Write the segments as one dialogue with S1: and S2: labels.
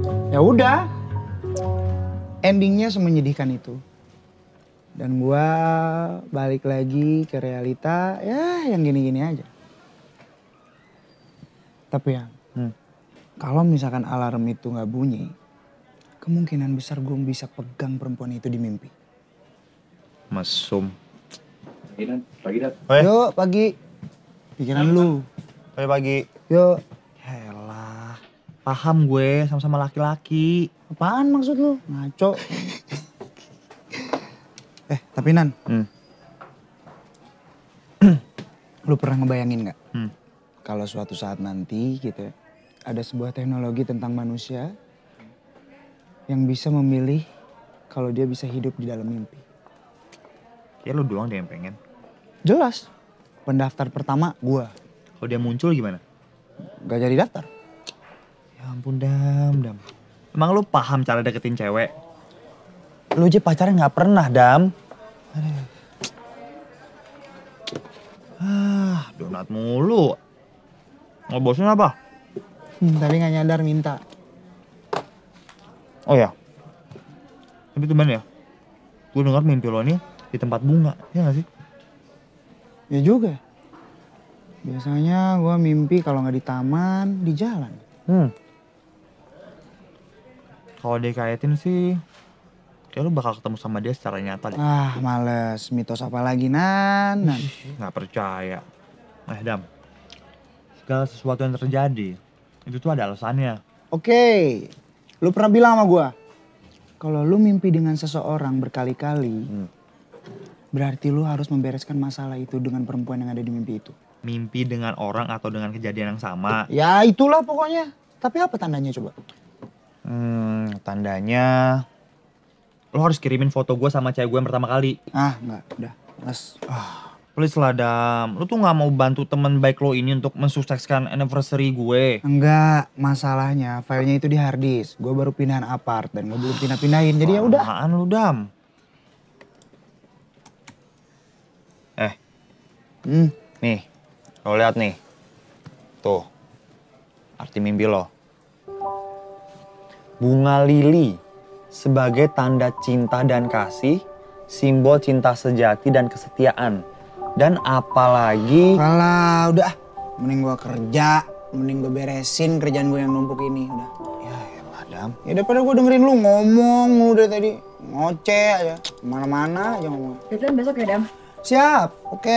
S1: Ya udah, endingnya semenyedihkan itu. Dan gua balik lagi ke realita ya yang gini-gini aja. Tapi ya, kalau misalkan alarm itu nggak bunyi, kemungkinan besar gue bisa pegang perempuan itu di mimpi.
S2: Mesum.
S3: Pagi, Dat.
S1: Yuk pagi, pikiran lu.
S2: Pagi.
S1: Yuk.
S2: Yaelah, paham gue sama-sama laki-laki.
S1: Apaan maksud lu? Ngaco. Tapi Nan. Lu pernah ngebayangin gak? Kalau suatu saat nanti gitu ya, ada sebuah teknologi tentang manusia yang bisa memilih kalau dia bisa hidup di dalam mimpi.
S2: Ya lu doang deh yang pengen.
S1: Jelas. Pendaftar pertama gua.
S2: Kalau dia muncul gimana?
S1: Gak jadi daftar.
S2: Ya ampun Dam. Emang lu paham cara deketin cewek? Lu aja pacaran gak pernah, Dam. Donat mulu. Mau bosan apa?
S1: Tapi gak nyadar minta.
S2: Oh ya. Tapi teman ya. Gue dengar mimpi lo nih di tempat bunga, ya gak sih?
S1: Ya juga. Biasanya gua mimpi kalau nggak di taman, di jalan.
S2: Kalau dikaitin sih, kayak lu bakal ketemu sama dia secara nyata deh.
S1: Ah, males. Mitos apa lagi, Nan?
S2: Nggak percaya. Dam, segala sesuatu yang terjadi, itu tuh ada alasannya.
S1: Oke, lu pernah bilang sama gua, kalau lu mimpi dengan seseorang berkali-kali, berarti lu harus membereskan masalah itu dengan perempuan yang ada di mimpi itu.
S2: Mimpi dengan orang atau dengan kejadian yang sama.
S1: Ya itulah pokoknya. Tapi apa tandanya coba?
S2: Tandanya, lo harus kirimin foto gue sama cewek gue yang pertama kali.
S1: Ah, enggak. Udah, males.
S2: Please lah Dam, lo tuh gak mau bantu temen baik lo ini untuk mensukseskan anniversary gue.
S1: Enggak, masalahnya filenya itu di hard disk. Gue baru pindahan apart dan gue belum pindah-pindahin. Jadi ya udah.
S2: Apaan lu Dam? Nih, lo lihat nih. Tuh, arti mimpi lo. Bunga lili sebagai tanda cinta dan kasih, simbol cinta sejati dan kesetiaan. Dan apalagi...
S1: Alah, udah. Mending gue kerja, mending gue beresin kerjaan gue yang numpuk ini. Udah.
S2: Ya elah Dam.
S1: Ya daripada gue dengerin lu ngomong mulu dari tadi. Ngoceh aja, mana-mana aja ngomong.
S4: Deadline besok ya, Dam?
S1: Siap, oke.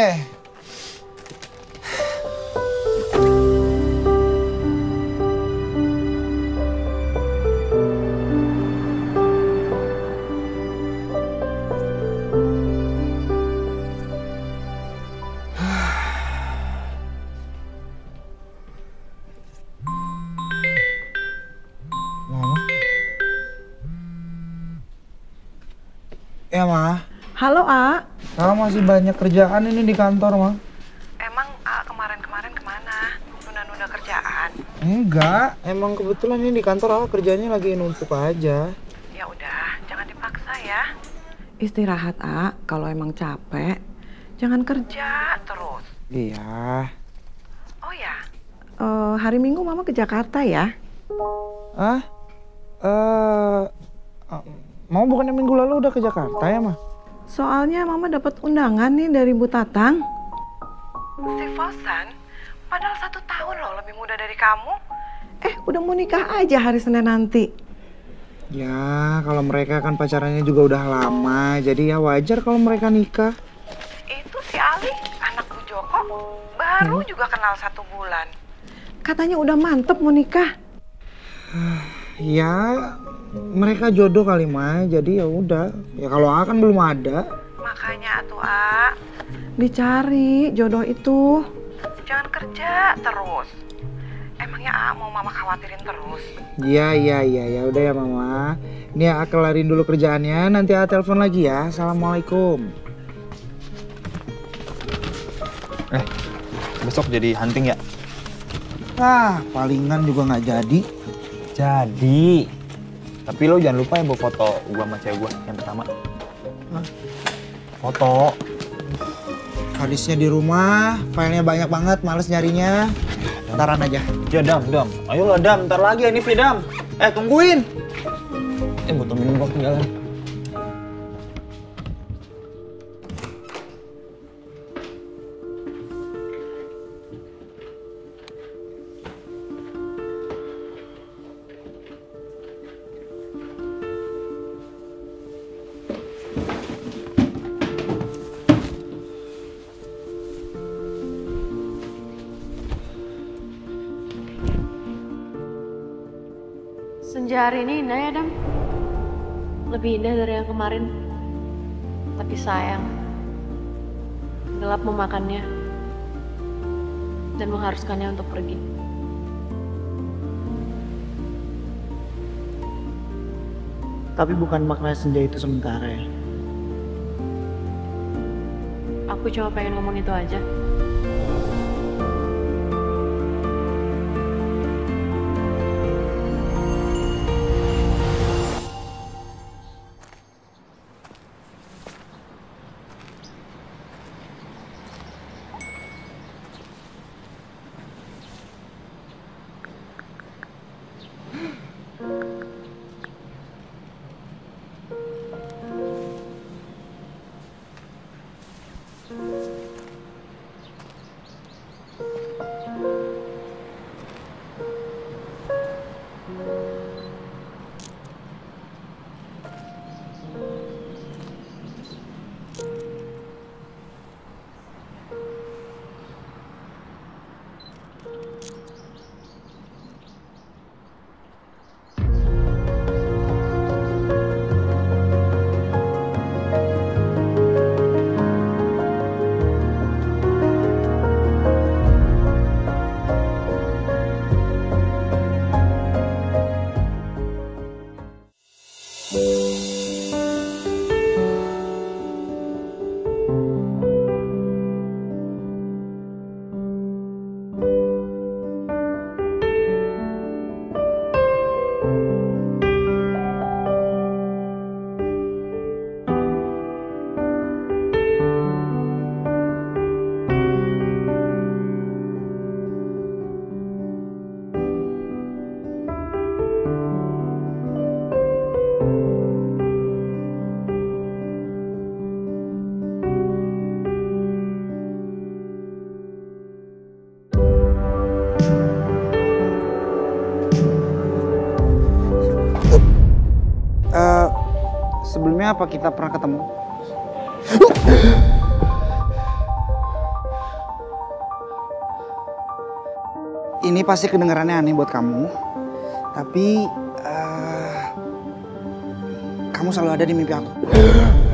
S1: Ya, Ma.
S4: Halo, A.
S1: Masih banyak kerjaan ini di kantor, Ma.
S4: Emang A kemarin-kemarin kemana? Nunda-nunda kerjaan?
S1: Enggak, emang kebetulan ini di kantor kerjanya lagi numpuk aja.
S4: Ya udah, jangan dipaksa ya. Istirahat, A. Kalau emang capek, jangan kerja terus.
S1: Iya.
S4: Oh ya, hari Minggu Mama ke Jakarta ya?
S1: Mau bukannya minggu lalu udah ke Jakarta ya, Ma?
S4: Soalnya Mama dapat undangan nih dari Bu Tatang. Si Fosan, padahal 1 tahun loh lebih muda dari kamu. Udah mau nikah aja hari Senin nanti.
S1: Ya, kalau mereka kan pacarannya juga udah lama, jadi ya wajar kalau mereka nikah.
S4: Itu si Ali, anak Bu Joko, baru juga kenal 1 bulan. Katanya udah mantep mau nikah.
S1: Ya, mereka jodoh kali, Ma. Jadi ya udah. Ya kalau A kan belum ada.
S4: Makanya atuh A, dicari jodoh itu. Jangan kerja terus. Emangnya A mau Mama khawatirin terus?
S1: Iya. Ya udah ya, Mama. Ini A kelarin dulu kerjaannya, nanti A telepon lagi ya. Assalamualaikum.
S2: Besok jadi hunting ya?
S1: Palingan juga nggak jadi.
S2: Jadi. Tapi lo jangan lupa ya bawa foto gue sama cewek gue yang pertama. Foto.
S1: Harddisknya di rumah, filenya banyak banget, males nyarinya. Ntaran aja.
S2: Ya Dam. Ayo lah Dam, ntar lagi ini Dam. Tungguin. Botol minum gua ketinggalan.
S5: Senja hari ini indah ya, Dam. Lebih indah dari yang kemarin. Tapi sayang, gelap memakannya dan mengharuskannya untuk pergi.
S6: Tapi bukan makna senja itu sementara ya.
S5: Aku cuma pengen ngomong itu aja.
S1: Sebelumnya apa kita pernah ketemu? Ini pasti kedengarannya aneh buat kamu, tapi kamu selalu ada di mimpi aku.